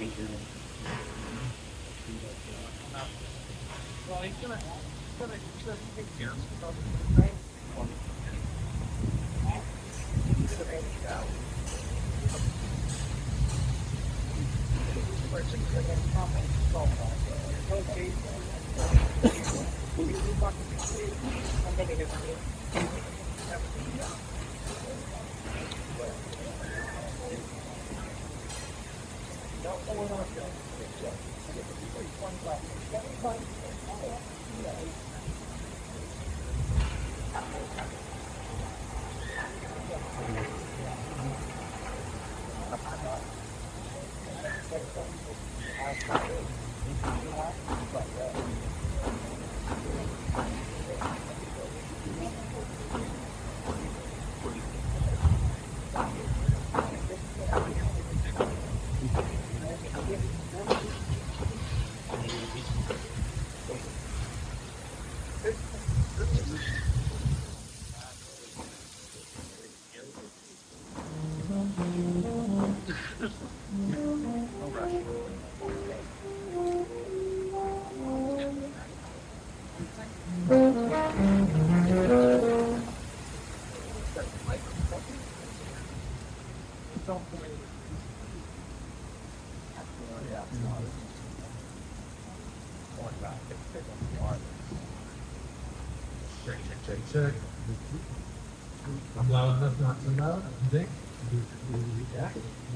Check. I'm loud enough, not too loud, I think. Yeah.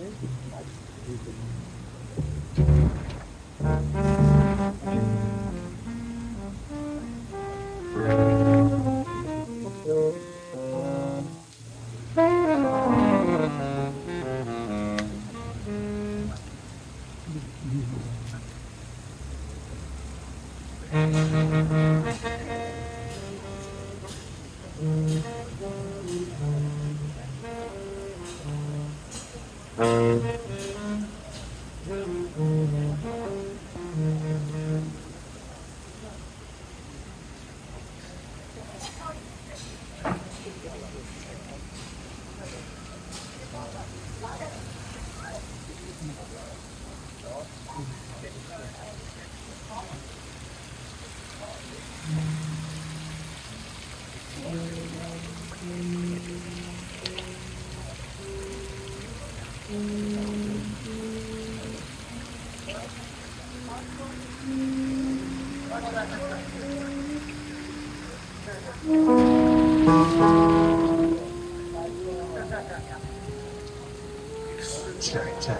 Check.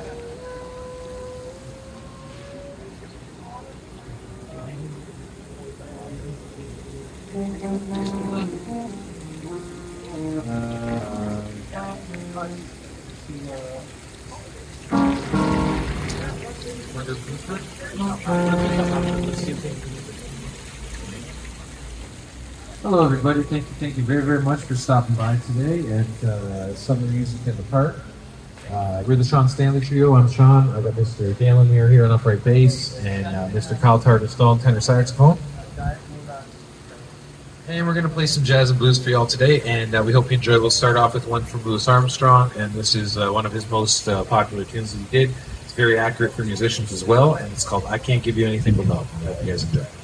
Hello, everybody. Thank you very much for stopping by today at Summer Music in the Park. We're the Sean Stanley Trio. I'm Sean. I got Mr. Dan Lemire here on upright bass and Mr. Kyle Tardistall on tenor saxophone. And we're going to play some jazz and blues for y'all today, and we hope you enjoy. We'll start off with one from Louis Armstrong, and this is one of his most popular tunes that he did. It's very accurate for musicians as well, and it's called I Can't Give You Anything But Love. I hope you guys enjoy.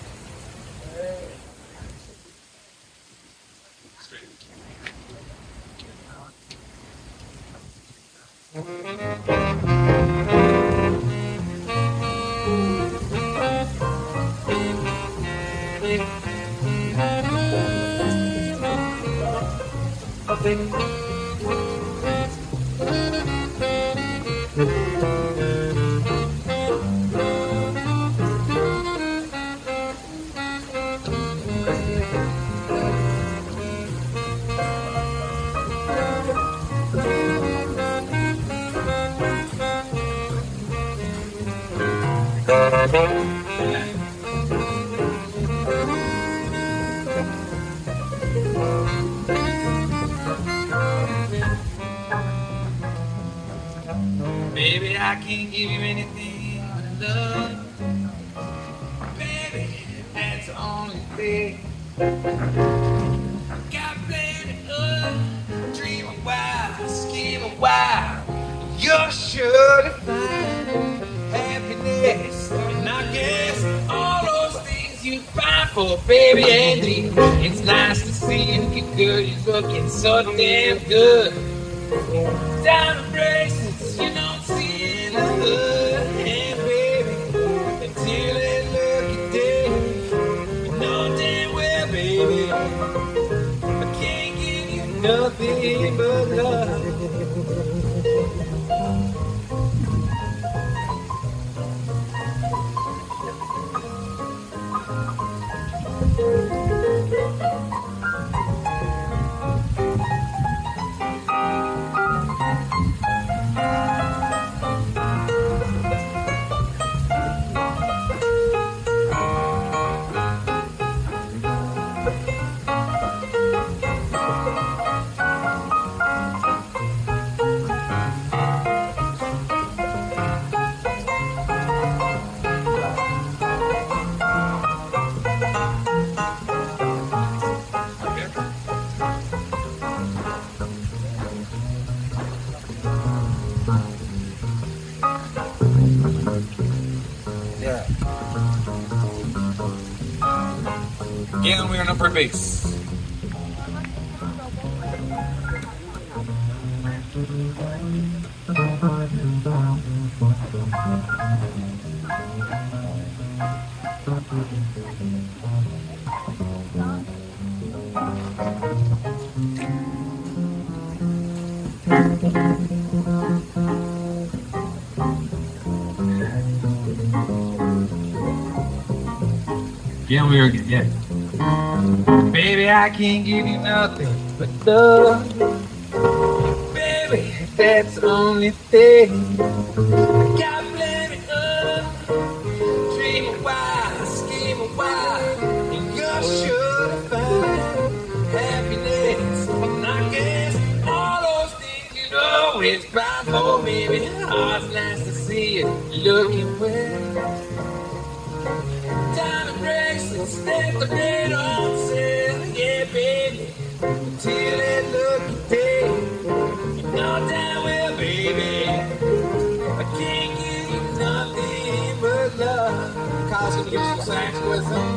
Baby, I can't give you anything but love. Baby, that's the only thing. Got plenty of dream a while, scheme a while. You're sure to find happy for baby and me. It's nice to see you get good. You're looking so damn good. Diamond bracelets, you don't see in the hood. And baby, until that lucky day, you know damn well, baby, I can't give you nothing but love. Again, we're on upper base. Yeah, we are again, yeah. Baby, I can't give you nothing but love. Baby, that's the only thing. Got plenty of. Dream a while, scheme a while, and you're sure to find happiness. And I guess all those things you know it's fine for, baby. Oh, it's nice to see you looking well. Diamond bracelets, that the red on sale, yeah, baby. Until that lucky day, you know damn well, baby, I can't give you nothing but love. Kyle's gonna give us some sax with them.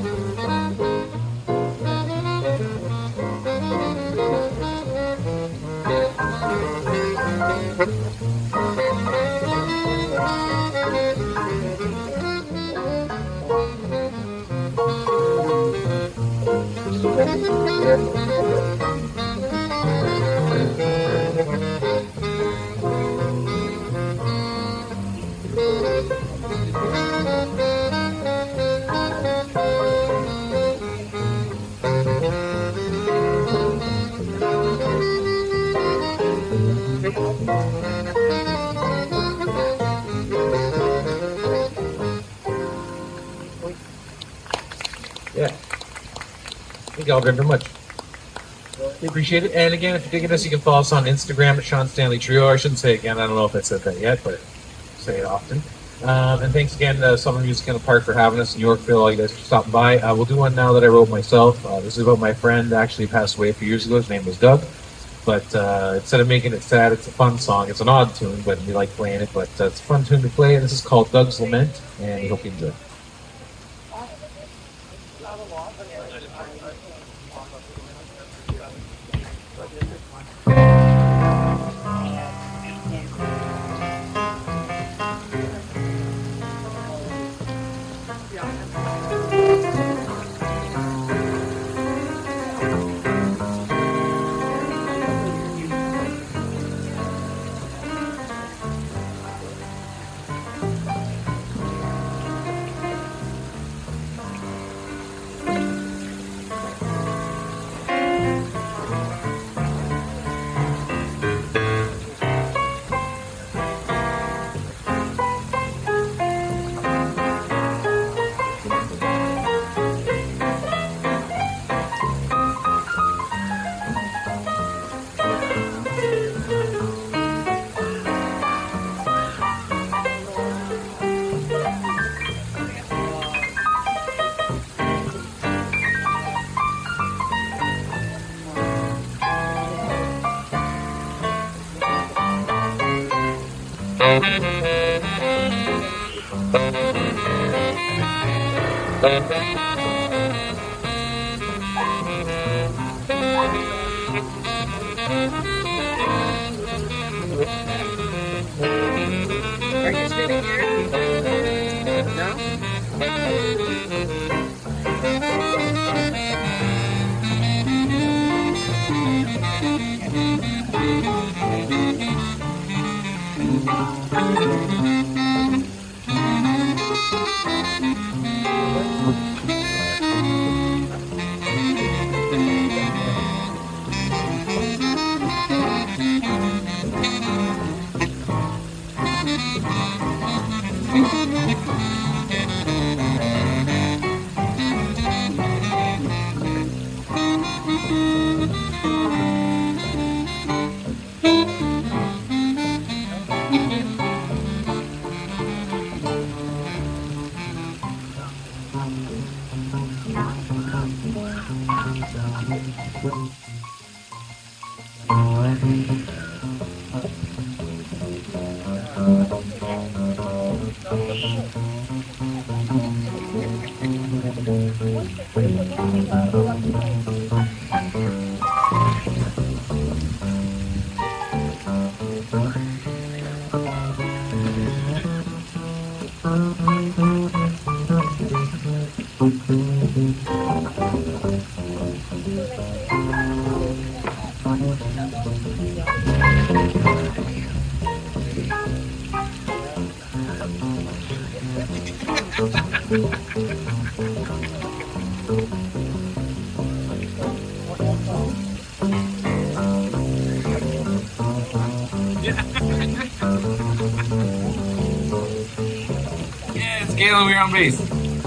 Yeah. Thank y'all very much. We appreciate it. And again, if you're digging us, you can follow us on Instagram at Sean Stanley Trio. I shouldn't say again. I don't know if I said that yet, but I say it often. And thanks again to Summer Music in the Park for having us in Yorkville. All you guys for stopping by. We'll do one now that I wrote myself. This is about my friend. Actually passed away a few years ago. His name was Doug. But instead of making it sad, it's a fun song. It's an odd tune, but we like playing it. But it's a fun tune to play. And this is called Doug's Lament. And we hope you enjoy. Are you sitting here? No? Yeah, it's Galen. We're on base.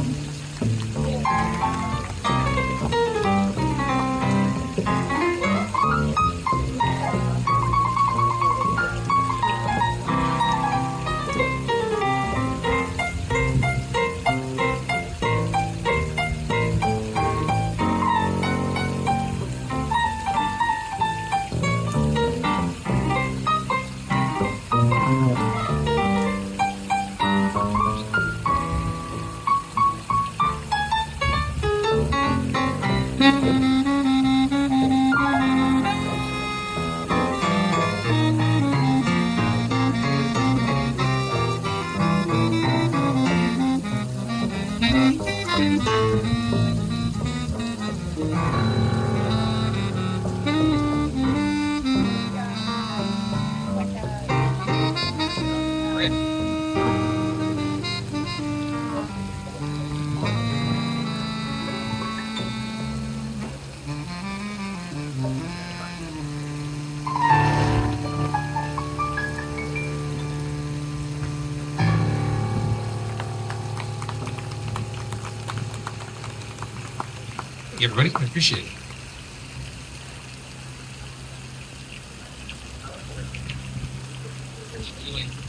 Thank you, everybody. I appreciate it.